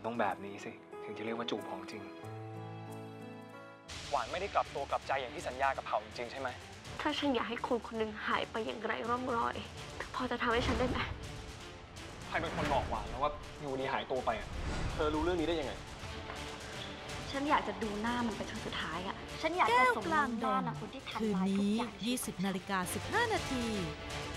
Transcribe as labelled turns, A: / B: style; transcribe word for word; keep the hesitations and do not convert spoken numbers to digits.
A: ต้องแบบนี้สิถึงจะเรียกว่าจูบของจริง
B: หวานไม่ได้กลับตัวกลับใจอย่างที่สัญญากับเผ่าจริงๆใช่ไหม
C: ถ้าฉันอยากให้คนคนหนึ่งหายไปอย่างไร้ร่องรอยเธอพอจะทำให้ฉันได้ไหม
B: ใครเป็นคนบอกหวานแล้วว่ายูดีหายตัวไปอ่ะเธอรู้เรื่องนี้ได้ยังไง
C: ฉันอยากจะดูหน้ามันเป็นครั้งสุดท้ายอ่ะฉันอยากจะสมน้ำหน้าคนที่ทำร้ายทุกอย่าง
D: คืนนี้ ยี่สิบนาฬิกาสิบห้านาที